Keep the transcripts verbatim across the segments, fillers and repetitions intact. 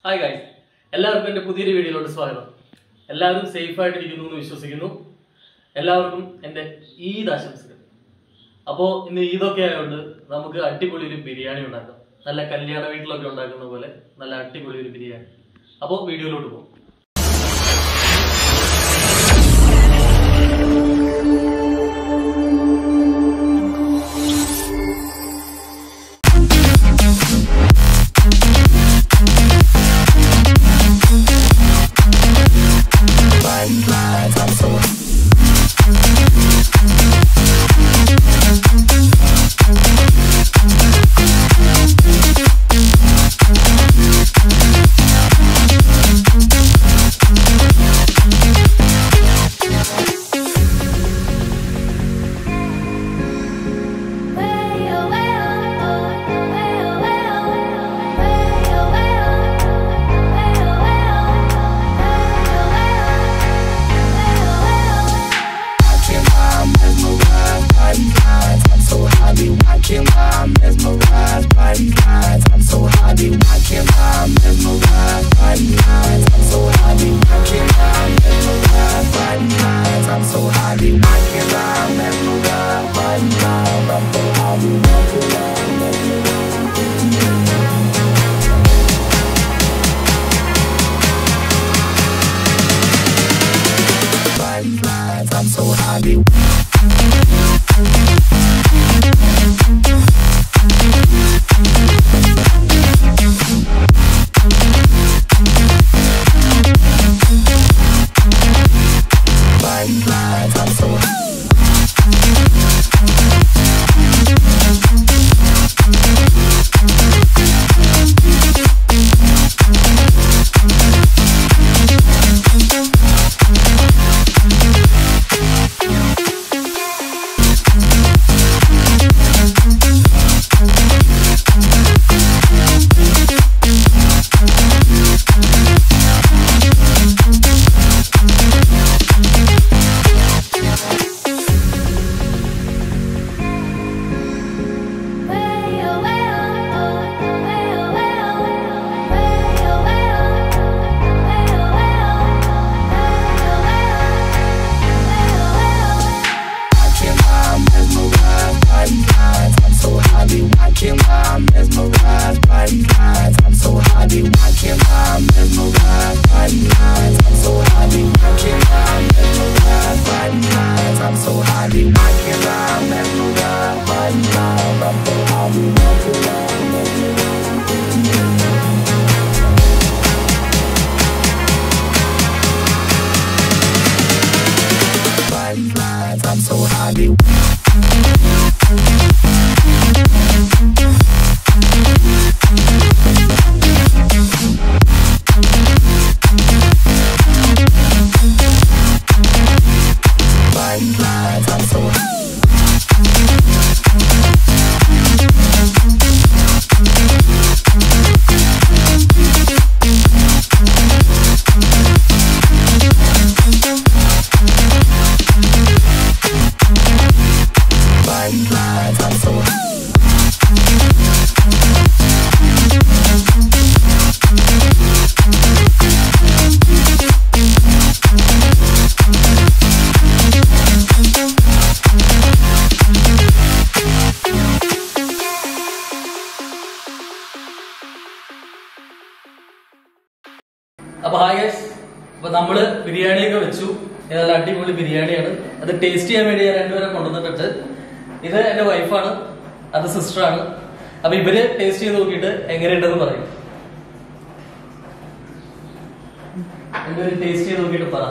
Hi guys, എല്ലാവർക്കും എൻ്റെ പുതിയൊരു വീഡിയോയിലോട്ട് സ്വാഗതം. എല്ലാവരും സേഫ് ആയിട്ടിരിക്കുന്നു എന്ന് വിശ്വസിക്കുന്നു. എല്ലാവർക്കും എൻ്റെ ഈദ് ആശംസകൾ. അപ്പോൾ ഇന്ന് ഈദൊക്കെ ആയതുകൊണ്ട് നമുക്ക് അടിപൊളി ഒരു ബിരിയാണി ഉണ്ടാക്കാം. നല്ല കല്യാണ വീട്ടിലൊക്കെ ഉണ്ടാക്കുന്ന പോലെ നല്ല അടിപൊളി ഒരു ബിരിയാണി. അപ്പോൾ വീഡിയോയിലോട്ട് പോകും. I'm so happy. I'm so happy. അപ്പോൾ ഹായ് ഗൈസ്, അപ്പോൾ നമ്മൾ ബിരിയാണിയൊക്കെ വെച്ചു. നല്ല അടിപൊളി ബിരിയാണിയാണ്. അത് ടേസ്റ്റ് ചെയ്യാൻ വേണ്ടി ഞാൻ രണ്ടുപേരെ കൊണ്ടുവന്നിട്ടുണ്ട്. ഇത് എൻ്റെ വൈഫാണ്, അത് സിസ്റ്ററാണ്. അപ്പൊ ഇവര് ടേസ്റ്റ് ചെയ്ത് നോക്കിയിട്ട് എങ്ങനെയുണ്ടെന്ന് പറയും. രണ്ടുപേരും ടേസ്റ്റ് ചെയ്ത് നോക്കിയിട്ട് പറ.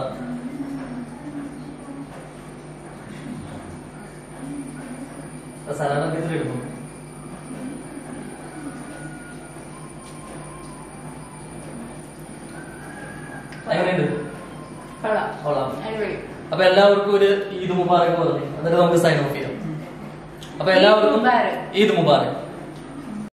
സലാഡൊക്കെ ഇത്ര എടുക്കും. അപ്പൊ എല്ലാവർക്കും ഒരു ഈദ് മുബാറക് പറഞ്ഞു, എന്നിട്ട് നമുക്ക് സൈൻ ഓഫ് ചെയ്യാം. അപ്പൊ എല്ലാവർക്കും ഈദ് മുബാറക്.